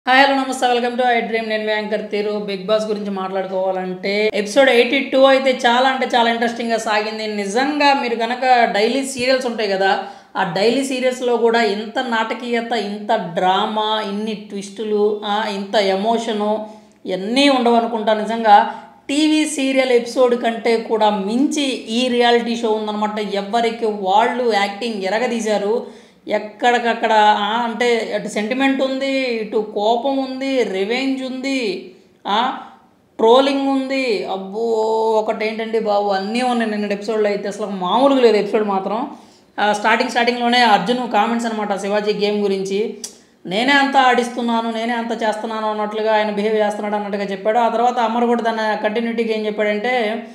Hi hello నమస్తే welcome to I dream. నేను మీ యాంకర్ తీరు. బిగ్ బాస్ గురించి మాట్లాడుకోవాలంటే ఎపిసోడ్ 82 అయితే చాలా అంటే చాలా ఇంట్రెస్టింగ్గా సాగింది. నిజంగా మీరు కనుక డైలీ సీరియల్స్ ఉంటాయి కదా, ఆ డైలీ సీరియల్స్లో కూడా ఇంత నాటకీయత, ఇంత డ్రామా, ఇన్ని ట్విస్టులు, ఇంత ఎమోషను ఇవన్నీ ఉండవు అనుకుంటా. నిజంగా టీవీ సీరియల్ ఎపిసోడ్ కంటే కూడా మించి ఈ రియాలిటీ షో ఉందన్నమాట. ఎవరికి వాళ్ళు యాక్టింగ్ ఎరగదీశారు. ఎక్కడికక్కడ అంటే అటు సెంటిమెంట్ ఉంది, ఇటు కోపం ఉంది, రివెంజ్ ఉంది, ట్రోలింగ్ ఉంది. అబ్బో ఒకటి ఏంటండి బాబు, అన్నీ ఉన్నాయి నిన్న ఎపిసోడ్లో అయితే. అసలు మామూలుగా లేదు ఎపిసోడ్ మాత్రం. స్టార్టింగ్లోనే అర్జున్ కామెంట్స్ అనమాట శివాజీ గేమ్ గురించి. నేనే అంతా ఆడిస్తున్నాను, నేనే అంతా చేస్తున్నాను అన్నట్లుగా ఆయన బిహేవ్ చేస్తున్నాడు అన్నట్టుగా చెప్పాడు. ఆ తర్వాత అమర్ కూడా దాన్ని కంటిన్యూటీగా ఏం చెప్పాడంటే,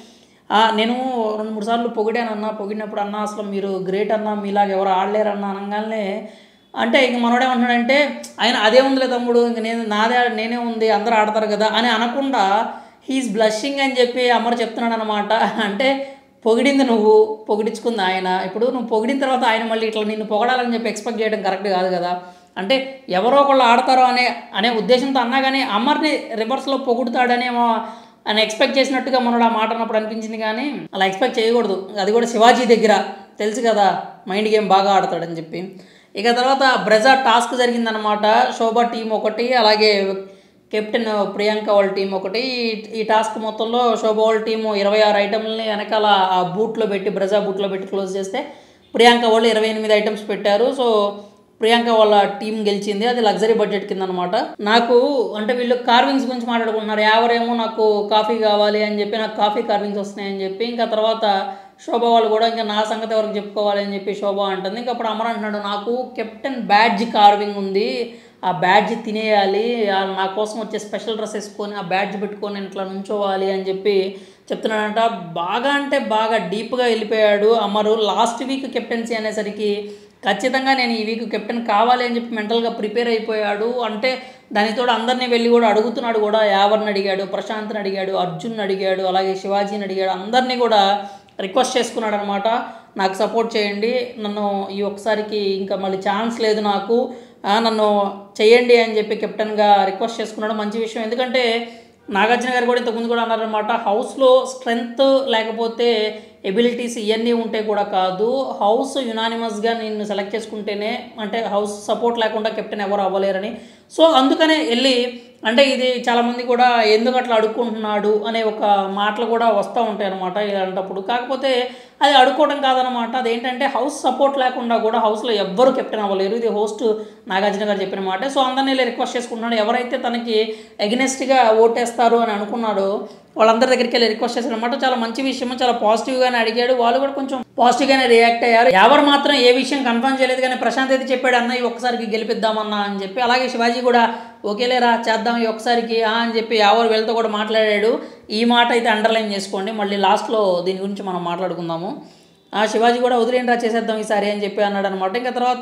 నేను 2-3 సార్లు పొగిడానన్నా, పొగిడినప్పుడు అన్నా అసలు మీరు గ్రేట్ అన్నా, మీలాగా ఎవరు ఆడలేరన్నా అనగానే, అంటే ఇంక మనోడేమంటున్నాడంటే, ఆయన అదే ఉందిలే తమ్ముడు, ఇంక నేనే ఉంది, అందరూ ఆడతారు కదా అని అనకుండా హీఈస్ బ్లషింగ్ అని చెప్పి అమర్ చెప్తున్నాడు అనమాట. అంటే పొగిడింది నువ్వు, పొగిడించుకుంది ఆయన. ఇప్పుడు నువ్వు పొగిడిన తర్వాత ఆయన మళ్ళీ ఇట్లా నిన్ను పొగడాలని చెప్పి ఎక్స్పెక్ట్ చేయడం కరెక్ట్ కాదు కదా. అంటే ఎవరో ఒకళ్ళు ఆడతారో అనే ఉద్దేశంతో అన్నా కానీ అమర్ని రివర్స్లో పొగుడుతాడనేమో అని ఎక్స్పెక్ట్ చేసినట్టుగా మనోడు ఆ మాట అన్నప్పుడు అనిపించింది. కానీ అలా ఎక్స్పెక్ట్ చేయకూడదు. అది కూడా శివాజీ దగ్గర తెలుసు కదా, మైండ్ గేమ్ బాగా ఆడతాడని చెప్పి. ఇక తర్వాత బ్రెజా టాస్క్ జరిగిందనమాట. శోభా టీం ఒకటి, అలాగే కెప్టెన్ ప్రియాంక వాళ్ళ టీం ఒకటి. ఈ టాస్క్ మొత్తంలో శోభా వాళ్ళ టీము 26 ఐటమ్లని వెనకాల ఆ బూట్లో పెట్టి, బ్రెజా బూట్లో పెట్టి క్లోజ్ చేస్తే, ప్రియాంక వాళ్ళు 28 ఐటమ్స్ పెట్టారు. సో ప్రియాంక వాళ్ళ టీం గెలిచింది. అది లగ్జరీ బడ్జెట్ కింద అనమాట. నాకు అంటే వీళ్ళు కార్వింగ్స్ గురించి మాట్లాడుకుంటున్నారు. ఎవరేమో నాకు కాఫీ కావాలి అని చెప్పి, నాకు కాఫీ కార్వింగ్స్ వస్తున్నాయని చెప్పి, ఇంకా తర్వాత శోభ వాళ్ళు కూడా ఇంకా నా సంగతి ఎవరికి చెప్పుకోవాలి అని చెప్పి శోభ అంటుంది. ఇంకా అప్పుడు అమర్ అంటున్నాడు, నాకు కెప్టెన్ బ్యాడ్జ్ కార్వింగ్ ఉంది, ఆ బ్యాడ్జ్ తినేయాలి, నా కోసం వచ్చే స్పెషల్ డ్రెస్ వేసుకొని ఆ బ్యాడ్జ్ పెట్టుకొని ఇట్లా నుంచోవాలి అని చెప్పి చెప్తున్నాడంట. బాగా అంటే బాగా డీప్గా వెళ్ళిపోయాడు అమరు. లాస్ట్ వీక్ కెప్టెన్సీ అనేసరికి ఖచ్చితంగా నేను ఈ వీక్ కెప్టెన్ కావాలి అని చెప్పి మెంటల్గా ప్రిపేర్ అయిపోయాడు. అంటే దానితో అందరినీ వెళ్ళి కూడా అడుగుతున్నాడు కూడా. యావర్ని అడిగాడు, ప్రశాంత్ని అడిగాడు, అర్జున్ అడిగాడు, అలాగే శివాజీని అడిగాడు. అందరినీ కూడా రిక్వెస్ట్ చేసుకున్నాడు అనమాట, నాకు సపోర్ట్ చేయండి, నన్ను ఈ ఒక్కసారికి ఇంకా మళ్ళీ ఛాన్స్ లేదు నాకు, నన్ను చేయండి అని చెప్పి కెప్టెన్గా రిక్వెస్ట్ చేసుకున్నాడు. మంచి విషయం. ఎందుకంటే నాగార్జున గారు కూడా ఇంతకుముందు కూడా అన్నారనమాట, హౌస్లో స్ట్రెంగ్త్ లేకపోతే ఎబిలిటీస్ ఇవన్నీ ఉంటే కూడా కాదు, హౌస్ యునానిమస్గా నిన్ను సెలెక్ట్ చేసుకుంటేనే, అంటే హౌస్ సపోర్ట్ లేకుండా కెప్టెన్ ఎవరు అవ్వలేరని. సో అందుకనే వెళ్ళి, అంటే ఇది చాలామంది కూడా ఎందుకు అట్లా అడుక్కుంటున్నాడు అనే ఒక మాటలు కూడా వస్తూ ఉంటాయి అనమాట ఇలాంటప్పుడు. కాకపోతే అది అడుక్కోవడం కాదనమాట. అదేంటంటే హౌస్ సపోర్ట్ లేకుండా కూడా హౌస్లో ఎవ్వరు కెప్టెన్ అవ్వలేరు. ఇది హోస్ట్ నాగార్జున గారు చెప్పిన మాట. సో అందరినీ రిక్వెస్ట్ చేసుకుంటున్నాడు. ఎవరైతే తనకి ఎగ్నెస్ట్గా ఓటేస్తారు అని అనుకున్నాడో వాళ్ళందరి దగ్గరికి వెళ్ళి రిక్వెస్ట్ చేశారు అనమాట. చాలా మంచి విషయం, చాలా పాజిటివ్గానే అడిగాడు. వాళ్ళు కూడా కొంచెం పాజిటివ్గానే రియాక్ట్ అయ్యారు. ఎవరు మాత్రం ఏ విషయం కన్ఫర్మ్ చేయలేదు, కానీ ప్రశాంత్ అయితే చెప్పాడు, అన్న ఈ ఒక్కసారికి గెలిపిద్దామన్నా అని చెప్పి. అలాగే శివాజీ కూడా ఓకేలేరా చేద్దాం ఈ ఒక్కసారికి అని చెప్పి ఎవరు వీళ్ళతో కూడా మాట్లాడాడు. ఈ మాట అయితే అండర్లైన్ చేసుకోండి, మళ్ళీ లాస్ట్లో దీని గురించి మనం మాట్లాడుకుందాము. శివాజీ కూడా వదిలేంట్రా చేసేద్దాం ఈసారి అని చెప్పి అన్నాడు అనమాట. ఇంకా తర్వాత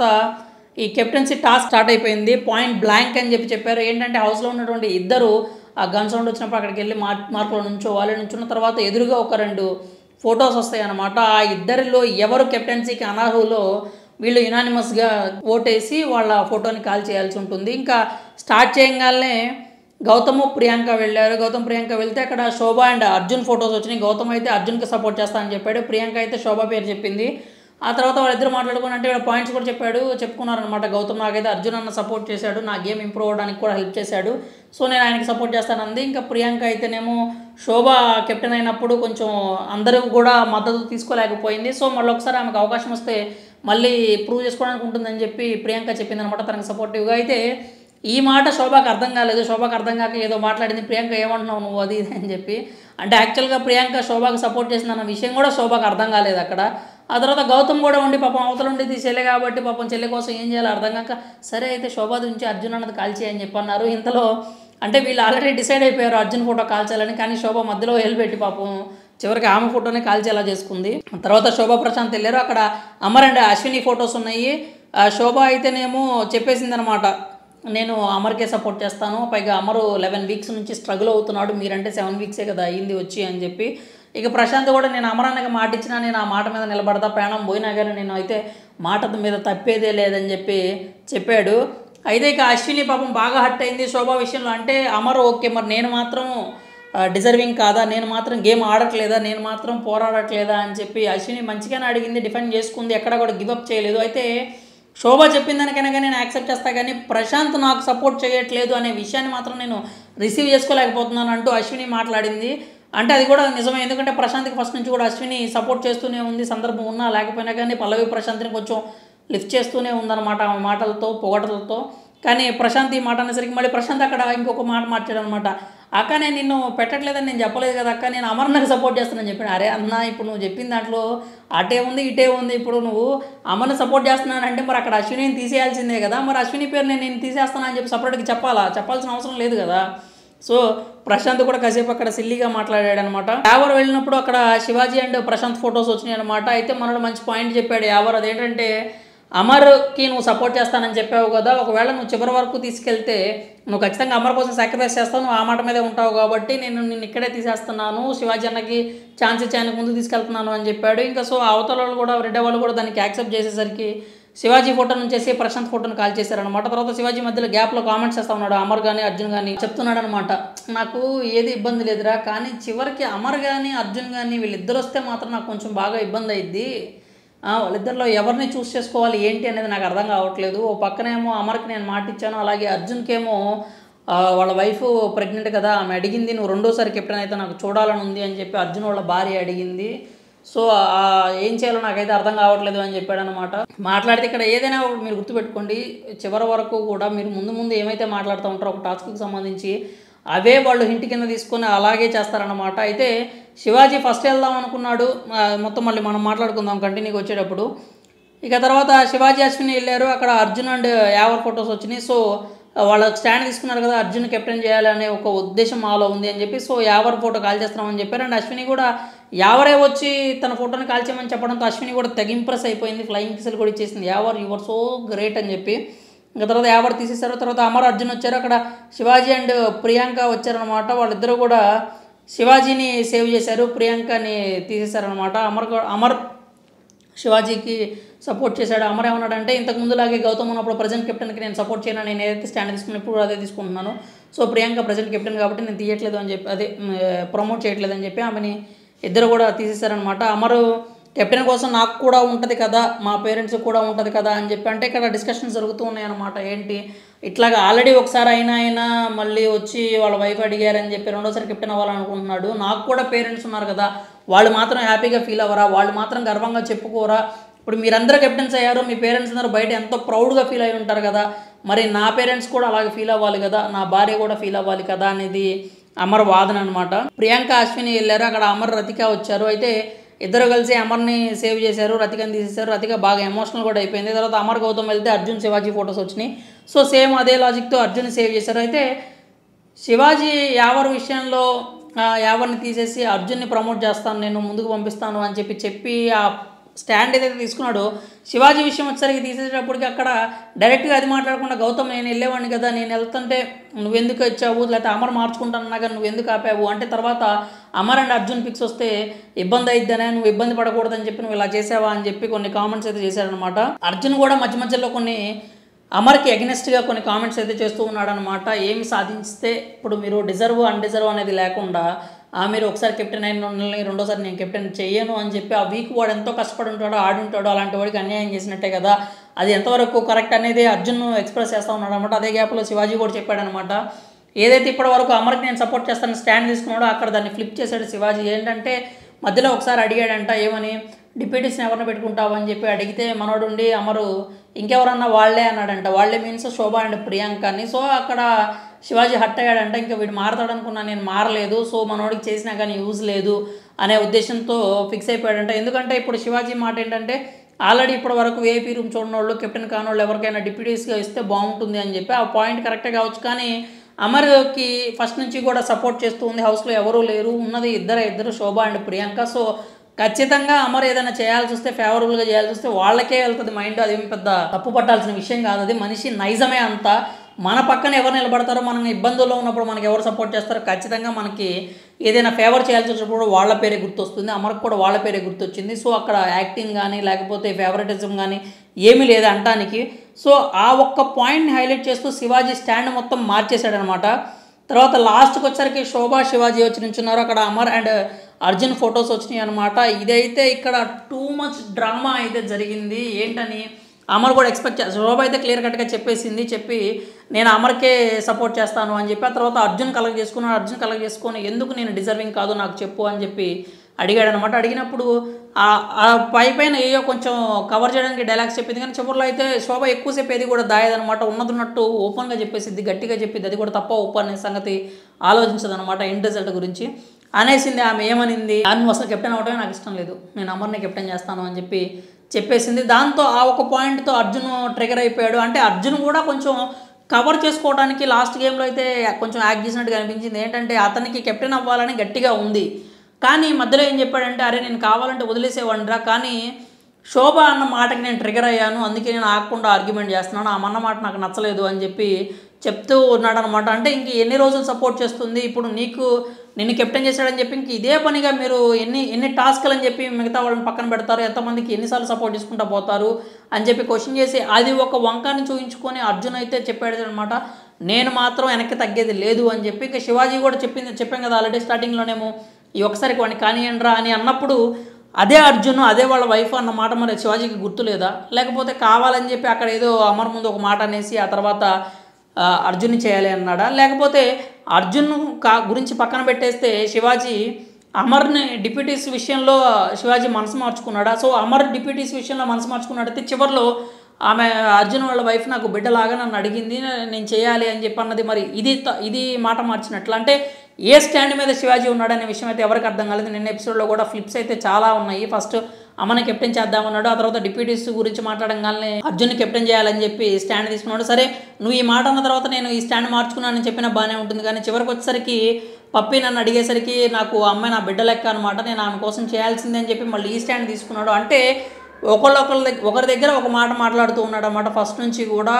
ఈ కెప్టెన్సీ టాస్క్ స్టార్ట్ అయిపోయింది. పాయింట్ బ్లాంక్ అని చెప్పారు. ఏంటంటే హౌస్లో ఉన్నటువంటి ఇద్దరు ఆ గన్ సౌండ్ వచ్చినప్పుడు అక్కడికి వెళ్ళి మార్కులో నుంచోవాలి. నుంచున్న తర్వాత ఎదురుగా ఒక 2 ఫొటోస్ వస్తాయి అన్నమాట. ఆ ఇద్దరిలో ఎవరు కెప్టెన్సీకి అనర్హులో వీళ్ళు యునానిమస్గా ఓటేసి వాళ్ళ ఫోటోని కాల్ చేయాల్సి ఉంటుంది. ఇంకా స్టార్ట్ చేయగానే గౌతమ్ ప్రియాంక వెళ్ళారు. గౌతమ్ ప్రియాంక వెళ్తే అక్కడ శోభ అండ్ అర్జున్ ఫొటోస్ వచ్చినాయి. గౌతమ్ అయితే అర్జున్కి సపోర్ట్ చేస్తానని చెప్పాడు, ప్రియాంక అయితే శోభ పేరు చెప్పింది. ఆ తర్వాత వాళ్ళిద్దరు మాట్లాడుకుని అంటే పాయింట్స్ కూడా చెప్పుకున్నారనమాట. గౌతమ్ నాకైతే అర్జున్ అన్న సపోర్ట్ చేశాడు, నా గేమ్ ఇంప్రూవ్ అవ్వడానికి కూడా హెల్ప్ చేశాడు, సో నేను ఆయనకి సపోర్ట్ చేస్తానంది. ఇంకా ప్రియాంక అయితేనేమో శోభ కెప్టెన్ అయినప్పుడు కొంచెం అందరూ కూడా మద్దతు తీసుకోలేకపోయింది. సో మళ్ళీ ఒకసారి ఆమెకు అవకాశం వస్తే మళ్ళీ ప్రూవ్ చేసుకోవడానికి ఉంటుందని చెప్పి ప్రియాంక చెప్పింది అనమాట తనకు సపోర్టివ్గా. అయితే ఈ మాట శోభకు అర్థం కాలేదు. శోభకు అర్థం కాక ఏదో మాట్లాడింది. ప్రియాంక ఏమంటున్నావు నువ్వు అది ఇది అని చెప్పి. అంటే యాక్చువల్గా ప్రియాంక శోభకు సపోర్ట్ చేసిందన్న విషయం కూడా శోభకు అర్థం కాలేదు అక్కడ. ఆ తర్వాత గౌతమ్ కూడా ఉండి పాపం అవతల ఉండి చెల్లె కాబట్టి పాపం చెల్లె కోసం ఏం చేయాలో అర్థం కాక, సరే అయితే శోభ నుంచి అర్జున్ అన్నది కాల్చేయని చెప్పి అన్నారు. ఇంతలో అంటే వీళ్ళు ఆల్రెడీ డిసైడ్ అయిపోయారు అర్జున్ ఫోటో కాల్చాలని, కానీ శోభ మధ్యలో హెల్పెట్టి పాపం చివరికి ఆమె ఫోటోనే కాల్చేలా చేసుకుంది. తర్వాత శోభ ప్రశాంత్ వెళ్ళారు. అక్కడ అమర్ అండ్ అశ్విని ఫొటోస్ ఉన్నాయి. శోభ అయితేనేమో చెప్పేసింది అనమాట, నేను అమర్కే సపోర్ట్ చేస్తాను, పైగా అమరు 11 వీక్స్ నుంచి స్ట్రగుల్ అవుతున్నాడు, మీరంటే 7 వీక్సే కదా అయ్యింది వచ్చి అని చెప్పి. ఇక ప్రశాంత్ కూడా నేను అమరాన్నకి మాట ఇచ్చినా నేను ఆ మాట మీద నిలబడతా, ప్రాణం పోయినా కానీ నేను అయితే మాట మీద తప్పేదే లేదని చెప్పి చెప్పాడు. అయితే ఇక అశ్విని పాపం బాగా హర్ట్ అయింది శోభ విషయంలో. అంటే అమర్ ఓకే, మరి నేను మాత్రం డిజర్వింగ్ కాదా, నేను మాత్రం గేమ్ ఆడట్లేదా, నేను మాత్రం పోరాడట్లేదా అని చెప్పి అశ్విని మంచిగానే అడిగింది, డిఫెండ్ చేసుకుంది, ఎక్కడ కూడా గివప్ చేయలేదు. అయితే శోభ చెప్పిన దానికైనా కానీ నేను యాక్సెప్ట్ చేస్తాను, కానీ ప్రశాంత్ నాకు సపోర్ట్ చేయట్లేదు అనే విషయాన్ని మాత్రం నేను రిసీవ్ చేసుకోలేకపోతున్నాను అంటూ అశ్విని మాట్లాడింది. అంటే అది కూడా నిజమే, ఎందుకంటే ప్రశాంత్కి ఫస్ట్ నుంచి కూడా అశ్విని సపోర్ట్ చేస్తూనే ఉంది, సందర్భం ఉన్నా లేకపోయినా కానీ పల్లవి ప్రశాంత్ని కొంచెం లిఫ్ట్ చేస్తూనే ఉందన్నమాట ఆమె మాటలతో పొగటలతో. కానీ ప్రశాంత్ ఈ మాట అనేసరికి మళ్ళీ ప్రశాంత్ అక్కడ ఇంకొక మాట మార్చాడు అనమాట. అక్క నేను నిన్ను పెట్టట్లేదని నేను చెప్పలేదు కదా అక్క, నేను అమర్నకు సపోర్ట్ చేస్తానని చెప్పాను. అరే అన్న, ఇప్పుడు నువ్వు చెప్పిన దాంట్లో అటే ఉంది ఇటే ఉంది, ఇప్పుడు నువ్వు అమర్ని సపోర్ట్ చేస్తున్నానంటే మరి అక్కడ అశ్వినిని తీసేయాల్సిందే కదా, మరి అశ్విని పేరు నేను తీసేస్తానని చెప్పి సపరేట్గా చెప్పాల్సిన అవసరం లేదు కదా. సో ప్రశాంత్ కూడా కాసేపు అక్కడ సిల్లీగా మాట్లాడాడు అనమాట. యావర్ వెళ్ళినప్పుడు అక్కడ శివాజీ అండ్ ప్రశాంత్ ఫొటోస్ వచ్చినాయి అనమాట. అయితే మనోడు మంచి పాయింట్ చెప్పాడు యావర్, అదేంటంటే అమర్కి నువ్వు సపోర్ట్ చేస్తానని చెప్పావు కదా, ఒకవేళ నువ్వు చివరి వరకు తీసుకెళ్తే నువ్వు ఖచ్చితంగా అమర్ కోసం సాక్రిఫైస్ చేస్తావు, నువ్వు ఆ మాట మీదే ఉంటావు కాబట్టి నిన్ను ఇక్కడే తీసేస్తున్నాను, శివాజీ అన్నకి ఛాన్స్ ఇచ్చేందుకు ముందు తీసుకెళ్తున్నాను అని చెప్పాడు. ఇంకా సో అవతల వాళ్ళు కూడా రెడ్డి వాళ్ళు కూడా దానికి యాక్సెప్ట్ చేసేసరికి శివాజీ ఫోటో నుంచేసి ప్రశాంత్ ఫోటోని కాల్ చేశారనమాట. తర్వాత శివాజీ మధ్యలో గ్యాప్లో కామెంట్స్ చేస్తా ఉన్నాడు, అమర్ కానీ అర్జున్ కానీ చెప్తున్నాడు అనమాట, నాకు ఏది ఇబ్బంది లేదురా, కానీ చివరికి అమర్ కానీ అర్జున్ కానీ వీళ్ళిద్దరు వస్తే మాత్రం నాకు కొంచెం బాగా ఇబ్బంది అయ్యిద్ది, వాళ్ళిద్దరిలో ఎవరిని చూస్ చేసుకోవాలి ఏంటి అనేది నాకు అర్థం కావట్లేదు. ఓ పక్కనేమో అమర్కి నేను మాట ఇచ్చాను, అలాగే అర్జున్కేమో వాళ్ళ వైఫ్ ప్రెగ్నెంట్ కదా, ఆమె అడిగింది నువ్వు రెండోసారి కెప్టెన్ అయితే నాకు చూడాలని ఉంది అని చెప్పి అర్జున్ వాళ్ళ భార్య అడిగింది. సో ఏం చేయాలో నాకైతే అర్థం కావట్లేదు అని చెప్పాడు అనమాట. మాట్లాడితే ఇక్కడ ఏదైనా మీరు గుర్తుపెట్టుకోండి, చివరి వరకు కూడా మీరు ముందు ఏమైతే మాట్లాడుతూ ఉంటారో ఒక టాస్క్కి సంబంధించి అవే వాళ్ళు హింట్ కింద తీసుకొని అలాగే చేస్తారనమాట. అయితే శివాజీ ఫస్ట్ వెళ్దాం అనుకున్నాడు, మొత్తం మళ్ళీ మనం మాట్లాడుకుందాం కంటిన్యూగా వచ్చేటప్పుడు. ఇక తర్వాత శివాజీ అశ్విని వెళ్ళారు, అక్కడ అర్జున్ అండ్ యావర్ ఫొటోస్ వచ్చినాయి. సో వాళ్ళ స్టాండ్ తీసుకున్నారు కదా, అర్జున్ కెప్టెన్ చేయాలనే ఒక ఉద్దేశం మాలో ఉంది అని చెప్పి సో యావర్ ఫోటో కాల్ చేస్తున్నామని చెప్పారు. అండ్ అశ్విని కూడా యావరే వచ్చి తన ఫోటోని కాల్ చేయమని చెప్పడంతో అశ్విని కూడా తెగ ఇంప్రెస్ అయిపోయింది, ఫ్లయింగ్ కిస్సులు కూడా ఇచ్చేసింది, యావర్ యువర్ సో గ్రేట్ అని చెప్పి. ఇంకా తర్వాత యావర్ తీసేశారు. తర్వాత అమర్ అర్జున్ వచ్చారు, అక్కడ శివాజీ అండ్ ప్రియాంక వచ్చారనమాట. వాళ్ళిద్దరూ కూడా శివాజీని సేవ్ చేశారు, ప్రియాంకని తీసేశారనమాట. అమర్ శివాజీకి సపోర్ట్ చేశాడు. అమర్ ఏమన్నాడంటే ఇంతకు ముందులాగే గౌతమ్ ఉన్నప్పుడు ప్రజెంట్ కెప్టెన్కి నేను సపోర్ట్ చేయను, నేను ఏదైతే స్టాండ్ తీసుకున్నప్పుడు అదే తీసుకుంటున్నాను, సో ప్రియాంక ప్రజెంట్ కెప్టెన్ కాబట్టి నేను తీయట్లేదు అని చెప్పి అదే ప్రమోట్ చేయట్లేదు అని చెప్పి ఆమెని ఇద్దరు కూడా తీసేశారనమాట. అమరు కెప్టెన్ కోసం నాకు కూడా ఉంటుంది కదా, మా పేరెంట్స్ కూడా ఉంటుంది కదా అని చెప్పి, అంటే ఇక్కడ డిస్కషన్స్ జరుగుతూ ఉన్నాయి అనమాట. ఏంటి ఇట్లాగా ఆల్రెడీ ఒకసారి అయినా మళ్ళీ వచ్చి వాళ్ళ వైఫ్ అడిగారని చెప్పి రెండోసారి కెప్టెన్ అవ్వాలనుకుంటున్నాడు, నాకు కూడా పేరెంట్స్ ఉన్నారు కదా, వాళ్ళు మాత్రం హ్యాపీగా ఫీల్ అవ్వరా, వాళ్ళు మాత్రం గర్వంగా చెప్పుకోరా, ఇప్పుడు మీరందరూ కెప్టెన్స్ అయ్యారు, మీ పేరెంట్స్ అందరూ బయట ఎంతో ప్రౌడ్గా ఫీల్ అయి ఉంటారు కదా, మరి నా పేరెంట్స్ కూడా అలాగే ఫీల్ అవ్వాలి కదా, నా భార్య కూడా ఫీల్ అవ్వాలి కదా అనేది అమర్ వాదన అనమాట. ప్రియాంక అశ్విని వెళ్ళారు, అక్కడ అమర్ రతిక వచ్చారు. అయితే ఇద్దరు కలిసి అమర్ని సేవ్ చేశారు, రతికని తీసేశారు. రతిక బాగా ఎమోషనల్ కూడా అయిపోయింది. తర్వాత అమర్ గౌతమ్ వెళ్తే అర్జున్ శివాజీ ఫొటోస్ వచ్చినాయి. సో సేమ్ అదే లాజిక్తో అర్జున్ సేవ్ చేశారు. అయితే శివాజీ యావర్ విషయంలో యావర్ని తీసేసి అర్జున్ని ప్రమోట్ చేస్తాను, నేను ముందుకు పంపిస్తాను అని చెప్పి ఆ స్టాండ్ ఏదైతే తీసుకున్నాడో శివాజీ విషయం వచ్చేసరికి తీసేటప్పటికి అక్కడ డైరెక్ట్గా అది మాట్లాడకుండా గౌతమ్ నేను వెళ్ళేవాడిని కదా, నేను వెళ్తుంటే నువ్వెందుకు వచ్చావు, లేకపోతే అమర్ మార్చుకుంటానన్నా కానీ నువ్వెందుకు ఆపావు అంటే, తర్వాత అమర్ అండ్ అర్జున్ పిక్స్ వస్తే ఇబ్బంది అయిద్దనే, నువ్వు ఇబ్బంది పడకూడదని చెప్పి నువ్వు ఇలా చేసావా అని చెప్పి కొన్ని కామెంట్స్ అయితే చేశారనమాట. అర్జున్ కూడా మధ్యలో కొన్ని అమర్కి అగెనిస్ట్గా కొన్ని కామెంట్స్ అయితే చేస్తూ ఉన్నాడనమాట. ఏమి సాధించితే ఇప్పుడు మీరు డిజర్వ్ అన్డిజర్వ్ అనేది లేకుండా మీరు ఒకసారి కెప్టెన్ అయిన రెండోసారి నేను కెప్టెన్ చేయను అని చెప్పి ఆ వీక్ వాడు ఎంతో కష్టపడి ఉంటాడో ఆడుంటాడో అలాంటి వాడికి అన్యాయం చేసినట్టే కదా, అది ఎంతవరకు కరెక్ట్ అనేది అర్జున్ ఎక్స్ప్రెస్ చేస్తూ ఉన్నాడు అనమాట. అదే గ్యాప్లో శివాజీ కూడా చెప్పాడనమాట, ఏదైతే ఇప్పటి వరకు అమర్కి నేను సపోర్ట్ చేస్తాను స్టాండ్ తీసుకున్నాడో అక్కడ దాన్ని ఫ్లిప్ చేశాడు శివాజీ. ఏంటంటే మధ్యలో ఒకసారి అడిగాడంట, ఏమని డిప్యూటీస్ని ఎవరిని పెట్టుకుంటావు అని చెప్పి అడిగితే మనోడు ఉండి అమరు ఇంకెవరన్నా వాళ్ళే అన్నాడంట. వాళ్ళే మీన్స్ శోభ అండ్ ప్రియాంకని. సో అక్కడ శివాజీ హట్ అయ్యాడంట, ఇంకా వీడు మారతాడు అనుకున్నా, నేను మారలేదు, సో మనోడికి చేసినా కానీ యూజ్ లేదు అనే ఉద్దేశంతో ఫిక్స్ అయిపోయాడంట. ఎందుకంటే ఇప్పుడు శివాజీ మాట ఏంటంటే ఆల్రెడీ ఇప్పటి వరకు ఏపీ రూమ్ చూడని వాళ్ళు కెప్టెన్ కానోళ్ళు ఎవరికైనా డిప్యూటీస్గా ఇస్తే బాగుంటుంది అని చెప్పి ఆ పాయింట్ కరెక్టే కావచ్చు. కానీ అమర్కి ఫస్ట్ నుంచి కూడా సపోర్ట్ చేస్తూ ఉంది, హౌస్లో ఎవరూ లేరు, ఉన్నది ఇద్దరు శోభ అండ్ ప్రియాంక. సో ఖచ్చితంగా అమర్ ఏదైనా చేయాల్సి వస్తే ఫేవరబుల్గా చేయాల్సి వస్తే వాళ్ళకే వెళ్తుంది మైండ్, అదేమి పెద్ద తప్పు పట్టాల్సిన విషయం కాదు, అది మనిషి నైజమే అంతా. మన పక్కన ఎవరు నిలబడతారో, మనం ఇబ్బందుల్లో ఉన్నప్పుడు మనకి ఎవరు సపోర్ట్ చేస్తారో, ఖచ్చితంగా మనకి ఏదైనా ఫేవర్ చేయాల్సి వచ్చినప్పుడు వాళ్ళ పేరే గుర్తొస్తుంది. అమర్కి కూడా వాళ్ళ పేరే గుర్తొచ్చింది. సో అక్కడ యాక్టింగ్ కానీ లేకపోతే ఫేవరెటిజం కానీ ఏమీ లేదు అంటానికి. సో ఆ ఒక్క పాయింట్ని హైలైట్ చేస్తూ శివాజీ స్టాండ్ మొత్తం మార్చేశాడనమాట. తర్వాత లాస్ట్కి వచ్చరికి శోభా శివాజీ వచ్చి నించున్నారు. అక్కడ అమర్ అండ్ అర్జున్ ఫొటోస్ వచ్చినాయి అనమాట. ఇదైతే ఇక్కడ టూ మచ్ డ్రామా అయితే జరిగింది. ఏంటని అమర్ కూడా ఎక్స్పెక్ట్ శోభ అయితే క్లియర్ కట్గా చెప్పి నేను అమర్కే సపోర్ట్ చేస్తాను అని చెప్పి, ఆ తర్వాత అర్జున్ కలెక్ట్ చేసుకొని ఎందుకు నేను డిజర్వింగ్ కాదు నాకు చెప్పు అని చెప్పి అడిగాడు అనమాట. అడిగినప్పుడు ఆ పైన ఏయో కొంచెం కవర్ చేయడానికి డైలాగ్స్ చెప్పింది, కానీ చివరిలో అయితే శోభ ఎక్కువసేపు ఏది కూడా దాయదనమాట. ఉన్నట్టు ఓపెన్గా చెప్పేసిద్ది, గట్టిగా చెప్పింది. అది కూడా తప్ప ఒప్పు అనే సంగతి ఆలోచించదనమాట ఎండ్ రిజల్ట్ గురించి అనేసింది. ఆమె ఏమనింది, నువ్వు అసలు కెప్టెన్ అవడమే నాకు ఇష్టం లేదు, నేను అమర్ని కెప్టెన్ చేస్తాను అని చెప్పేసింది. దాంతో ఆ ఒక పాయింట్తో అర్జున్ ట్రిగర్ అయిపోయాడు. అంటే అర్జున్ కూడా కొంచెం కవర్ చేసుకోవడానికి లాస్ట్ గేమ్లో అయితే కొంచెం యాక్ట్ చేసినట్టుగా అనిపించింది. ఏంటంటే అతనికి కెప్టెన్ అవ్వాలని గట్టిగా ఉంది, కానీ మధ్యలో ఏం చెప్పాడంటే, అరే నేను కావాలంటే వదిలేసేవాడిరా, కానీ శోభ అన్న మాటకి నేను ట్రిగర్ అయ్యాను, అందుకే నేను ఆగకుండా ఆర్గ్యుమెంట్ చేస్తున్నాను, ఆ అన్న మాట నాకు నచ్చలేదు అని చెప్తూ ఉన్నాడు అనమాట. అంటే ఇంక ఎన్ని రోజులు సపోర్ట్ చేస్తుంది, ఇప్పుడు నిన్ను కెప్టెన్ చేశాడని చెప్పి ఇంక ఇదే పనిగా మీరు ఎన్ని టాస్క్లు అని చెప్పి మిగతా వాళ్ళని పక్కన పెడతారు, ఎంతమందికి ఎన్నిసార్లు సపోర్ట్ చేసుకుంటూ పోతారు అని చెప్పి క్వశ్చన్ చేసి అది ఒక వంకాన్ని చూపించుకొని అర్జున్ అయితే చెప్పాడు అనమాట, నేను మాత్రం వెనక్కి తగ్గేది లేదు అని చెప్పి. ఇక శివాజీ కూడా చెప్పాం కదా ఆల్రెడీ స్టార్టింగ్లోనేమో, ఈ ఒకసారికి వాడిని కానియండ్రా అని అన్నప్పుడు అదే అర్జున్ అదే వాళ్ళ వైఫ్ అన్న మాట మరి శివాజీకి గుర్తులేదా, లేకపోతే కావాలని చెప్పి అక్కడ ఏదో అమర్ ముందు ఒక మాట అనేసి ఆ తర్వాత అర్జున్ని చేయాలి అన్నాడా, లేకపోతే అర్జున్ గురించి పక్కన పెట్టేస్తే శివాజీ అమర్ని డిప్యూటీస్ విషయంలో శివాజీ మనసు మార్చుకున్నాడా? సో అమర్ డిప్యూటీస్ విషయంలో మనసు మార్చుకున్నాడైతే చివరిలో ఆమె అర్జున్ వాళ్ళ వైఫ్ నాకు బిడ్డలాగా నన్ను అడిగింది, నేను చేయాలి అని చెప్పి అన్నది మరి ఇది మాట మార్చినట్లు. అంటే ఏ స్టాండ్ మీద శివాజీ ఉన్నాడనే విషయం అయితే ఎవరికి అర్థం కాలేదు. నిన్న ఎపిసోడ్లో కూడా ఫ్లిప్స్ అయితే చాలా ఉన్నాయి. ఫస్ట్ అమ్మని కెప్టెన్ చేద్దామన్నాడు, ఆ తర్వాత డిప్యూటీస్ గురించి మాట్లాడంగానే అర్జున్ని కెప్టెన్ చేయాలని చెప్పి స్టాండ్ తీసుకున్నాడు. సరే నువ్వు ఈ మాట అన్న తర్వాత నేను ఈ స్టాండ్ మార్చుకున్నానని చెప్పినా బాగానే ఉంటుంది, కానీ చివరికి వచ్చేసరికి పప్పి నన్ను అడిగేసరికి నాకు అమ్మాయి నా బిడ్డ లెక్క అనమాట, నేను ఆమె కోసం చేయాల్సిందే అని చెప్పి మళ్ళీ ఈ స్టాండ్ తీసుకున్నాడు. అంటే ఒకరి దగ్గర ఒక మాట మాట్లాడుతూ ఉన్నాడు అన్నమాట. ఫస్ట్ నుంచి కూడా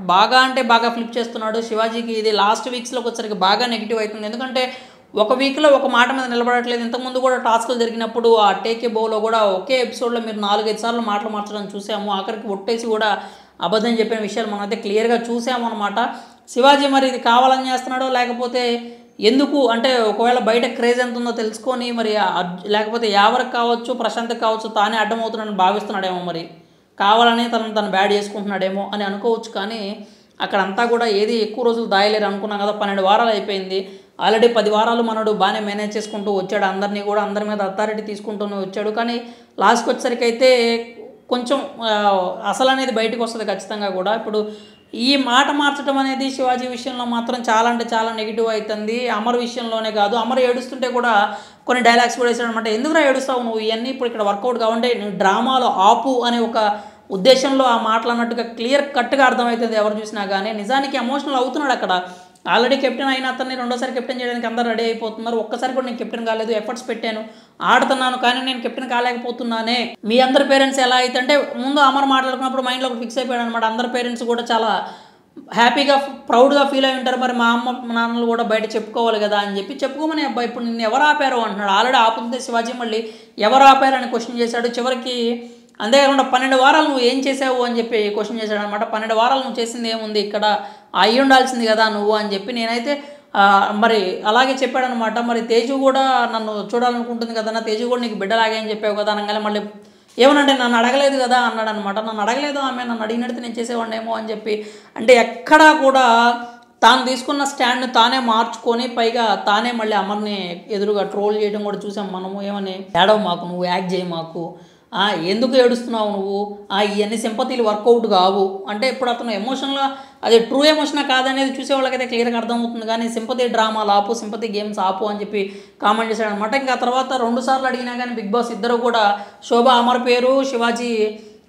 బాగా ఫ్లిప్ చేస్తున్నాడు. శివాజీకి ఇది లాస్ట్ వీక్స్లోకి వచ్చేసరికి బాగా నెగిటివ్ అవుతుంది. ఎందుకంటే ఒక వీక్లో ఒక మాట మీద నిలబడట్లేదు. ఇంతకుముందు కూడా టాస్క్లు జరిగినప్పుడు ఆ టేకే బోలో కూడా ఒకే ఎపిసోడ్లో మీరు 4-5 సార్లు మాటలు మార్చడం చూసాము. ఆఖరికి ఒట్టేసి కూడా అబద్ధం చెప్పిన విషయాలు మనం అయితే క్లియర్గా చూసాము అనమాట. శివాజీ మరి ఇది కావాలని చేస్తున్నాడో లేకపోతే ఎందుకు అంటే ఒకవేళ బయట క్రేజ్ ఎంత ఉందో తెలుసుకొని మరి లేకపోతే యావరికి కావచ్చు ప్రశాంత్కి కావచ్చు తానే అడ్డమవుతున్నాడని భావిస్తున్నాడేమో, మరి కావాలని తను బ్యాడ్ చేసుకుంటున్నాడేమో అని అనుకోవచ్చు. కానీ అక్కడంతా కూడా ఏది ఎక్కువ రోజులు దాయలేరు అనుకున్నాం కదా. 12 వారాలు అయిపోయింది. ఆల్రెడీ 10 వారాలు మనడు బాగానే మేనేజ్ చేసుకుంటూ వచ్చాడు, అందరినీ కూడా అందరి మీద అథారిటీ తీసుకుంటూనే వచ్చాడు. కానీ లాస్ట్కి వచ్చేసరికి అయితే కొంచెం అసలు అనేది బయటకు వస్తుంది ఖచ్చితంగా కూడా. ఇప్పుడు ఈ మాట మార్చడం అనేది శివాజీ విషయంలో మాత్రం చాలా అంటే చాలా నెగిటివ్ అవుతుంది. అమర్ విషయంలోనే కాదు, అమర్ ఏడుస్తుంటే కూడా కొన్ని డైలాగ్స్ కూడా వేసాడు అనమాట. ఎందుకురా ఏడుస్తావు నువ్వు, ఇవన్నీ ఇప్పుడు ఇక్కడ వర్కౌట్ కావంటే నువ్వు డ్రామాలో ఆపు అనే ఒక ఉద్దేశంలో ఆ మాటలు అన్నట్టుగా క్లియర్ కట్గా అర్థమవుతుంది ఎవరు చూసినా కానీ. నిజానికి ఎమోషనల్ అవుతున్నాడు అక్కడ. ఆల్రెడీ కెప్టెన్ అయిన అతన్ని రెండోసారి కెప్టెన్ చేయడానికి అందరూ రెడీ అయిపోతున్నారు. ఒక్కసారి కూడా నేను కెప్టెన్ కాలేదు, ఎఫర్ట్స్ పెట్టాను, ఆడుతున్నాను, కానీ నేను కెప్టెన్ కాలేకపోతున్నానే. మీ అందరి పేరెంట్స్ ఎలా అయితే అంటే ముందు అమర్ మాట్లాడుకున్నప్పుడు మైండ్లో ఒకటి ఫిక్స్ అయిపోయాడు అనమాట. అందరి పేరెంట్స్ కూడా చాలా హ్యాపీగా ప్రౌడ్గా ఫీల్ అయి ఉంటారు, మరి మా అమ్మ నాన్నలు కూడా బయట చెప్పుకోవాలి కదా అని చెప్పుకోమని అబ్బాయి ఇప్పుడు నిన్ను ఎవరు ఆపారు అంటున్నాడు. ఆల్రెడీ ఆపుతుంటే శివాజీ మళ్ళీ ఎవరు ఆపారని క్వశ్చన్ చేశాడు. చివరికి అంతేకాకుండా 12 వారాలు నువ్వు ఏం చేసావు అని చెప్పి క్వశ్చన్ చేశాడు అనమాట. 12 వారాలు నువ్వు చేసింది ఏముంది, ఇక్కడ అయ్యి ఉండాల్సింది కదా నువ్వు అని చెప్పి నేనైతే మరి అలాగే చెప్పాడనమాట. మరి తేజు కూడా నన్ను చూడాలనుకుంటుంది కదా, తేజు కూడా నీకు బిడ్డలాగే అని చెప్పావు కదా అనగానే మళ్ళీ ఏమనంటే నన్ను అడగలేదు కదా అన్నాడు అనమాట. నన్ను అడగలేదు, ఆమె నన్ను అడిగినట్టు నేను చేసేవాడినేమో అని చెప్పి. అంటే ఎక్కడా కూడా తాను తీసుకున్న స్టాండ్ని తానే మార్చుకొని పైగా తానే మళ్ళీ అమర్ని ఎదురుగా ట్రోల్ చేయడం కూడా చూసాం మనము. ఏమని ఏడవ మాకు, నువ్వు యాక్ట్ చేయి మాకు, ఎందుకు ఏడుస్తున్నావు నువ్వు, ఇవన్నీ సింపతీలు వర్కౌట్ కావు అంటే ఇప్పుడు అతను ఎమోషన్గా అది ట్రూ ఎమోషనా కాదనేది చూసే వాళ్ళకైతే క్లియర్గా అర్థమవుతుంది. కానీ సింపతి డ్రామాలు ఆపు, సింపతి గేమ్స్ ఆపు అని చెప్పి కామెంట్ చేశాడు అనమాట. ఇంకా తర్వాత 2 సార్లు అడిగినా కానీ బిగ్ బాస్ ఇద్దరు కూడా శోభ అమర్ పేరు, శివాజీ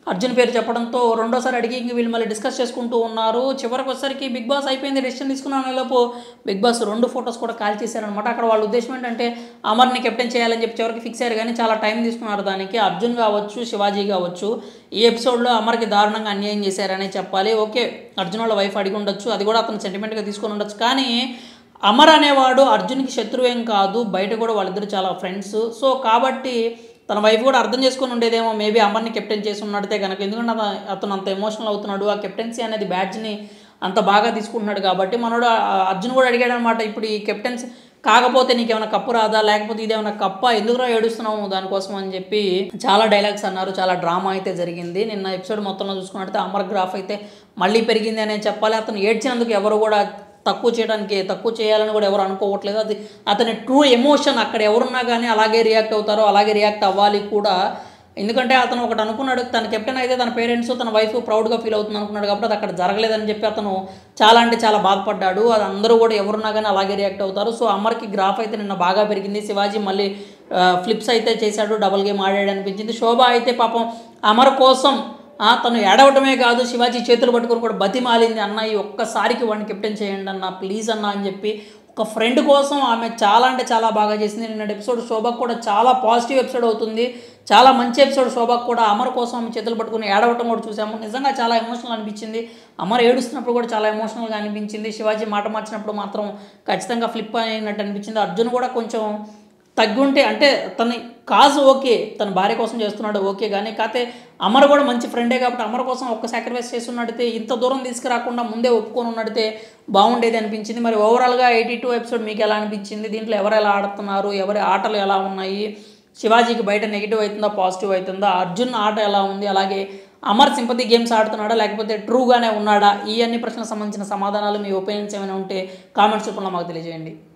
అర్జున్ పేరు చెప్పడంతో రెండోసారి అడిగి ఇంక వీళ్ళు మళ్ళీ డిస్కస్ చేసుకుంటూ ఉన్నారు. చివరికి వచ్చేసరికి బిగ్ బాస్ అయిపోయింది, డెసిషన్ తీసుకున్న లోపు బిగ్ బాస్ 2 ఫొటోస్ కూడా కాల్ చేశారనమాట. అక్కడ వాళ్ళ ఉద్దేశం ఏంటంటే అమర్ని కెప్టెన్ చేయాలని చెప్పి చివరికి ఫిక్స్ అయ్యారు, కానీ చాలా టైం తీసుకున్నారు దానికి. అర్జున్ కావచ్చు, శివాజీ కావచ్చు, ఈ ఎపిసోడ్లో అమర్కి దారుణంగా అన్యాయం చేశారనే చెప్పాలి. ఓకే, అర్జున్ వాళ్ళ వైఫ్ అడిగి ఉండొచ్చు, అది కూడా అతను సెంటిమెంట్గా తీసుకొని ఉండొచ్చు, కానీ అమర్ అనేవాడు అర్జున్కి శత్రువేం కాదు, బయట కూడా వాళ్ళిద్దరు చాలా ఫ్రెండ్స్. సో కాబట్టి తన వైఫ్ కూడా అర్థం చేసుకొని ఉండేదేమో మేబీ అమర్ని కెప్టెన్ చేసి ఉన్నట్టే కనుక, ఎందుకంటే అతను అంత ఎమోషనల్ అవుతున్నాడు, ఆ కెప్టెన్సీ అనేది బ్యాడ్జ్ని అంత బాగా తీసుకుంటున్నాడు కాబట్టి. మనోడు అర్జున్ కూడా అడిగాడు అనమాట, ఇప్పుడు ఈ కెప్టెన్సీ కాకపోతే నీకేమైనా కప్పు రాదా, లేకపోతే ఇదేమైనా కప్ప, ఎందుకురా ఏడుస్తున్నావు దానికోసం అని చెప్పి చాలా డైలాగ్స్ అన్నారు. చాలా డ్రామా అయితే జరిగింది నిన్న ఎపిసోడ్ మొత్తంలో చూసుకున్నట్టే. అమర్ గ్రాఫ్ అయితే మళ్ళీ పెరిగింది అనే చెప్పాలి. అతను ఏడ్చినందుకు ఎవరు కూడా తక్కువ చేయాలని కూడా ఎవరు అనుకోవట్లేదు. అది అతని ట్రూ ఎమోషన్. అక్కడ ఎవరున్నా కానీ అలాగే రియాక్ట్ అవుతారో, అలాగే రియాక్ట్ అవ్వాలి కూడా. ఎందుకంటే అతను ఒకటి అనుకున్నాడు, తన కెప్టెన్ అయితే తన పేరెంట్స్ తన వైఫ్ ప్రౌడ్గా ఫీల్ అవుతుంది అనుకున్నాడు కాబట్టి అది అక్కడ జరగలేదని చెప్పి అతను చాలా అంటే చాలా బాధపడ్డాడు. అది అందరూ కూడా ఎవరున్నా కానీ అలాగే రియాక్ట్ అవుతారు. సో అమర్కి గ్రాఫ్ అయితే నిన్న బాగా పెరిగింది. శివాజీ మళ్ళీ ఫ్లిప్స్ అయితే చేశాడు, డబుల్ గేమ్ ఆడాడు అనిపించింది. శోభ అయితే పాపం అమర్ కోసం తను ఏడవటమే కాదు, శివాజీ చేతులు పట్టుకొని కూడా బతిమాలింది, అన్న ఈ ఒక్కసారికి వాడిని కెప్టెన్ చేయండి అన్న, ప్లీజ్ అన్న అని చెప్పి. ఒక ఫ్రెండ్ కోసం ఆమె చాలా అంటే చాలా బాగా చేసింది. నిన్న ఎపిసోడ్ శోభకు కూడా చాలా పాజిటివ్ ఎపిసోడ్ అవుతుంది, చాలా మంచి ఎపిసోడ్ శోభకు కూడా. అమర్ కోసం ఆమె చేతులు పట్టుకుని ఏడవటం కూడా చూసాము, నిజంగా చాలా ఎమోషనల్ అనిపించింది. అమర్ ఏడుస్తున్నప్పుడు కూడా చాలా ఎమోషనల్గా అనిపించింది. శివాజీ మాట మార్చినప్పుడు మాత్రం ఖచ్చితంగా ఫ్లిప్ అయినట్టు అనిపించింది. అర్జున్ కూడా కొంచెం తగ్గుంటే, అంటే తన కాజు ఓకే, తన భార్య కోసం చేస్తున్నాడు ఓకే, కానీ కాకపోతే అమర్ కూడా మంచి ఫ్రెండే కాబట్టి అమర్ కోసం ఒక్క సాక్రిఫైస్ చేస్తున్నట్టయితే, ఇంత దూరం తీసుకురాకుండా ముందే ఒప్పుకొని ఉన్నట్టయితే బాగుండేది అనిపించింది. మరి ఓవరాల్గా 82 ఎపిసోడ్ మీకు ఎలా అనిపించింది? దీంట్లో ఎవరు ఎలా ఆడుతున్నారు, ఎవరి ఆటలు ఎలా ఉన్నాయి, శివాజీకి బయట నెగిటివ్ అవుతుందా పాజిటివ్ అవుతుందా, అర్జున్ ఆట ఎలా ఉంది, అలాగే అమర్ సింపతి గేమ్స్ ఆడుతున్నాడా లేకపోతే ట్రూగానే ఉన్నాడా? ఈ అన్ని ప్రశ్నలకు సంబంధించిన సమాధానాలు, మీ ఒపీనియన్స్ ఏమైనా ఉంటే కామెంట్స్ రూపంలో మాకు తెలియజేయండి.